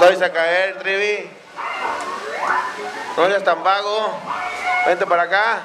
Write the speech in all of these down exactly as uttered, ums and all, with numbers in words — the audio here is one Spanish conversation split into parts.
No vais a caer, Trivi. No seas tan vago. Vente para acá.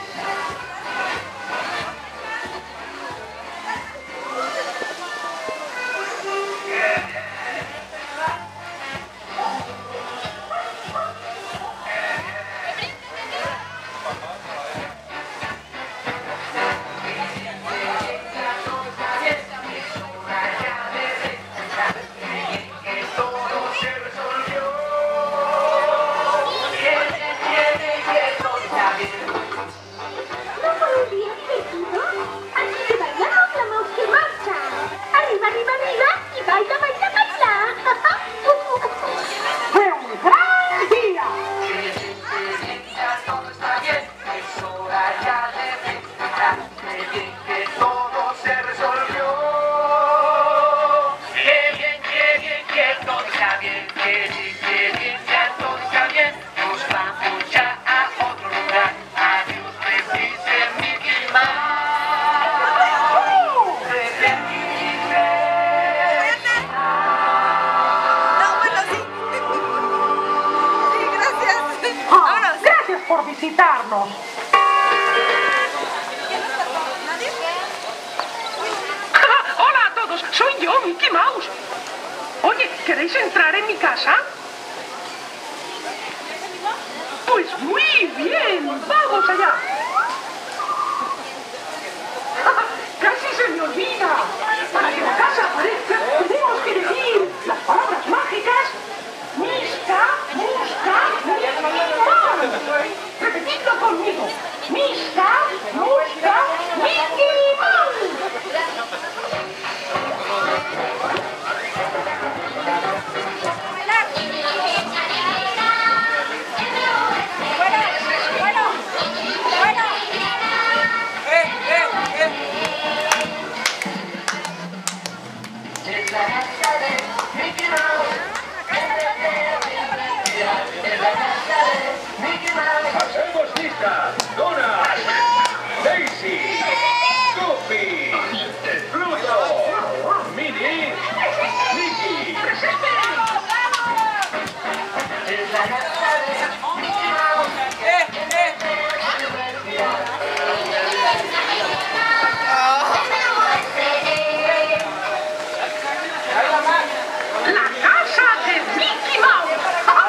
Por visitarnos. Hola a todos, soy yo, Mickey Mouse. Oye, ¿queréis entrar en mi casa? Pues muy bien, vamos allá. Casi se me olvida. Para que la casa aparezca, tenemos que decir las palabras mágicas Misca, Musca, Mickey Mouse. Repetidlo conmigo. Misca, Musca, Mickey Mouse. ¡Hacemos lista! ¡Donald! ¡Daisy! ¡Goofy! ¡Pluto! ¡Minnie! ¡Mickey! ¡La casa de Mickey Mouse!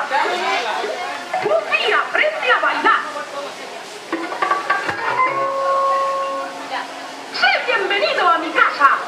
¡Goofy aprende a bailar! ¡Sé bienvenido a mi casa!